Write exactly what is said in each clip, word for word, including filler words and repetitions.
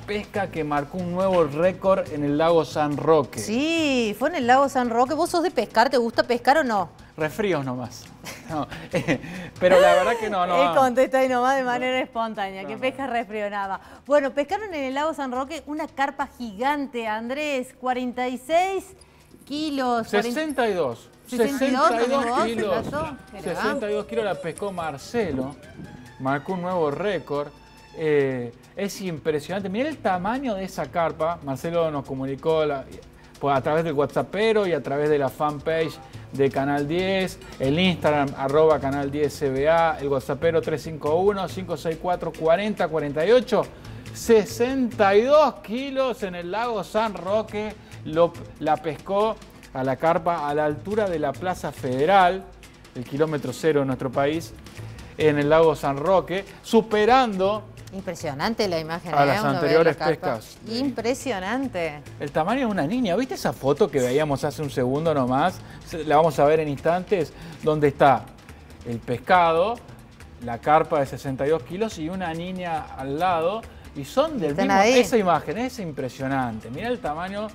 pesca que marcó un nuevo récord en el lago San Roque. Sí, fue en el lago San Roque. ¿Vos sos de pescar? ¿Te gusta pescar o no? Resfríos nomás. No, eh, pero la verdad que no, no. Él contesta ahí nomás de manera espontánea, no, que no. pesca resfrío nada. Bueno, pescaron en el lago San Roque una carpa gigante, Andrés, cuarenta y seis kilos. sesenta y dos. sesenta y dos, sesenta y dos kilos. sesenta y dos kilos la pescó Marcelo. Marcó un nuevo récord. Eh, es impresionante. Mirá el tamaño de esa carpa. Marcelo nos comunicó la, pues, a través del WhatsAppero y a través de la fanpage de Canal diez, el Instagram arroba Canal diez C B A, el WhatsAppero tres cinco uno, cinco seis cuatro, cuarenta cuarenta y ocho. sesenta y dos kilos en el lago San Roque. Lo, la pescó a la carpa a la altura de la Plaza Federal, el kilómetro cero de nuestro país, en el lago San Roque, superando impresionante la imagen a ¿eh? las Uno anteriores ve la pescas. Impresionante. El tamaño de una niña. ¿Viste esa foto que veíamos hace un segundo nomás? La vamos a ver en instantes, donde está el pescado, la carpa de sesenta y dos kilos y una niña al lado. Y son del mismo... Ahí. Esa imagen es impresionante. Mira el tamaño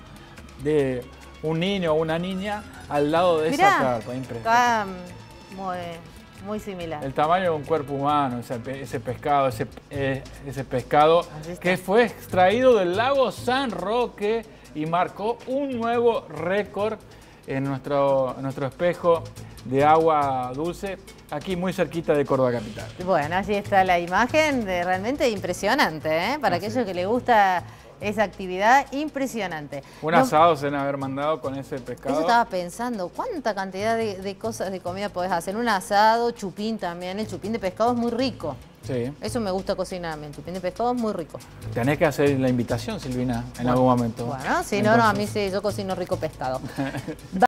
de un niño o una niña al lado de Mirá, esa carpa. Impresionante. Está muy... Muy similar. El tamaño de un cuerpo humano, ese, ese pescado, ese, eh, ese pescado que fue extraído del lago San Roque y marcó un nuevo récord en nuestro, en nuestro espejo de agua dulce, aquí muy cerquita de Córdoba capital. Bueno, allí está la imagen, de realmente impresionante, ¿eh? Para Así. aquellos que les gusta esa actividad, impresionante. Un no, asado se deben haber mandado con ese pescado. Eso estaba pensando, ¿cuánta cantidad de, de cosas de comida podés hacer? Un asado, chupín también, el chupín de pescado es muy rico. Sí. Eso me gusta cocinarme, el chupín de pescado es muy rico. Tenés que hacer la invitación, Silvina, en bueno, algún momento. Bueno, sí, no, no, a mí sí, yo cocino rico pescado.